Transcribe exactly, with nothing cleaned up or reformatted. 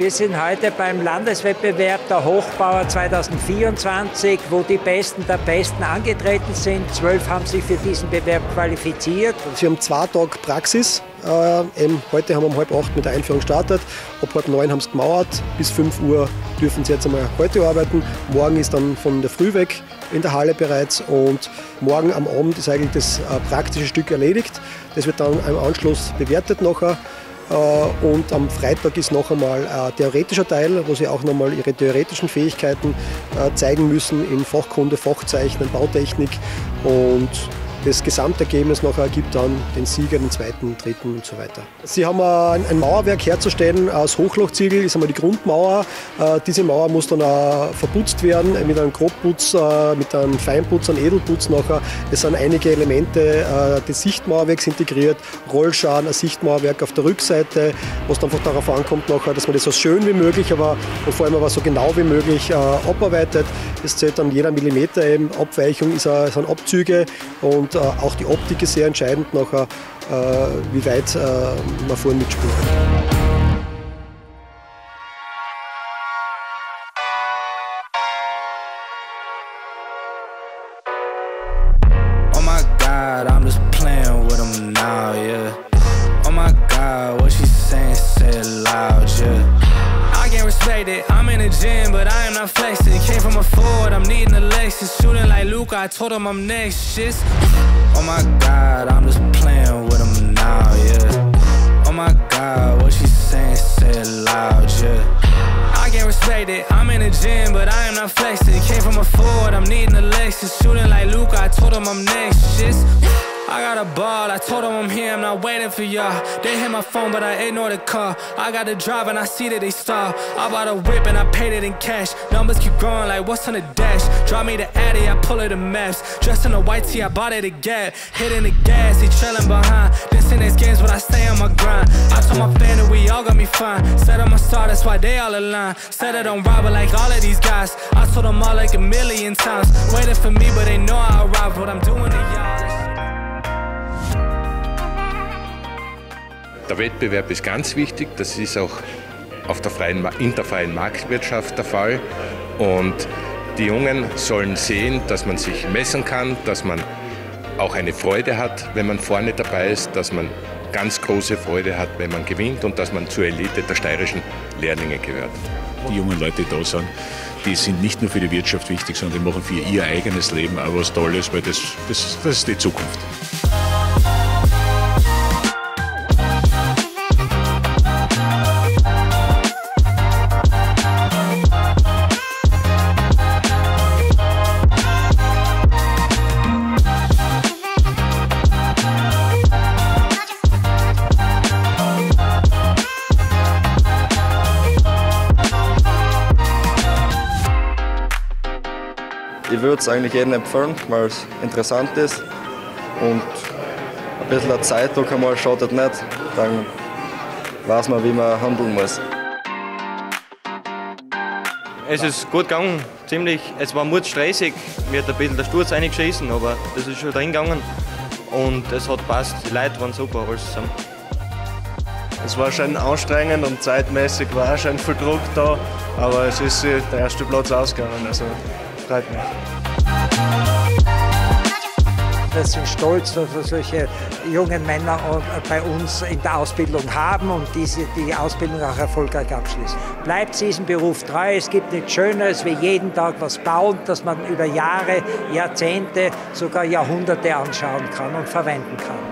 Wir sind heute beim Landeswettbewerb der Hochbauer zweitausendvierundzwanzig, wo die Besten der Besten angetreten sind. Zwölf haben sich für diesen Bewerb qualifiziert. Wir haben zwei Tage Praxis. Äh, eben heute haben wir um halb acht mit der Einführung gestartet. Ab halb neun haben sie gemauert. Bis fünf Uhr dürfen sie jetzt einmal heute arbeiten. Morgen ist dann von der Früh weg in der Halle bereits. Und morgen am Abend ist eigentlich das äh, praktische Stück erledigt. Das wird dann im Anschluss bewertet nachher. Und am Freitag ist noch einmal ein theoretischer Teil, wo sie auch noch mal ihre theoretischen Fähigkeiten zeigen müssen in Fachkunde, Fachzeichnen, Bautechnik. Und das Gesamtergebnis nachher gibt dann den Sieger, den zweiten, dritten und so weiter. Sie haben ein Mauerwerk herzustellen aus Hochlochziegel, ist einmal die Grundmauer. Diese Mauer muss dann auch verputzt werden mit einem Grobputz, mit einem Feinputz, einem Edelputz nachher. Es sind einige Elemente des Sichtmauerwerks integriert, Rollscharen, ein Sichtmauerwerk auf der Rückseite, was dann einfach darauf ankommt nachher, dass man das so schön wie möglich, aber und vor allem aber so genau wie möglich abarbeitet. Es zählt dann jeder Millimeter eben, Abweichung ist, sind Abzüge und auch die Optik ist sehr entscheidend nachher, wie weit man vorhin mitspielt. Oh my God, I'm just playing with them now, yeah. Oh my God, what she saying, say it loud, yeah. I can't respect it, I'm in the gym, but I am not flexing. Came from a Ford, I'm needing a Lexus. Shooting like Luka, I told him I'm next, shit. Oh my God, I'm just playing with him now, yeah. Oh my God, what she saying, say it loud, yeah. I can't respect it, I'm in the gym, but I am not flexing. Came from a Ford, I'm needing a Lexus. Shooting like Luka, I told him I'm next, shit. I got a ball, I told them I'm here, I'm not waiting for y'all. They hit my phone, but I ignore the call. I got the drive and I see that they stall. I bought a whip and I paid it in cash. Numbers keep growing like what's on the dash. Drop me the Addy, I pull it the maps. Dressed in a white tee, I bought it a Gap. Hitting the gas, he trailing behind. This in these games, but I stay on my grind. I told my family we all got me fine. Said I'm a star, that's why they all align. Said I don't rob it like all of these guys. I told them all like a million times. Waiting for me, but they know I arrived. What I'm doing to y'all. Der Wettbewerb ist ganz wichtig, das ist auch auf der freien, in der freien Marktwirtschaft der Fall. Und die Jungen sollen sehen, dass man sich messen kann, dass man auch eine Freude hat, wenn man vorne dabei ist, dass man ganz große Freude hat, wenn man gewinnt und dass man zur Elite der steirischen Lehrlinge gehört. Die jungen Leute, die da sind, die sind nicht nur für die Wirtschaft wichtig, sondern die machen für ihr eigenes Leben auch was Tolles, weil das, das, das ist die Zukunft. Ich würde es eigentlich jedem empfehlen, weil es interessant ist und ein bisschen Zeitdruck einmal schadet nicht, dann weiß man, wie man handeln muss. Es ist gut gegangen, ziemlich. Es war mordstressig, mir hat ein bisschen der Sturz eingeschissen, aber das ist schon drin gegangen und es hat passt, die Leute waren super, alles zusammen. Es war schon anstrengend und zeitmäßig war auch schon viel Druck da, aber es ist der erste Platz ausgegangen, also freut mich. Wir sind stolz, dass wir solche jungen Männer bei uns in der Ausbildung haben und diese, die Ausbildung auch erfolgreich abschließen. Bleibt diesem Beruf treu, es gibt nichts Schöneres wie jeden Tag was bauen, das man über Jahre, Jahrzehnte, sogar Jahrhunderte anschauen kann und verwenden kann.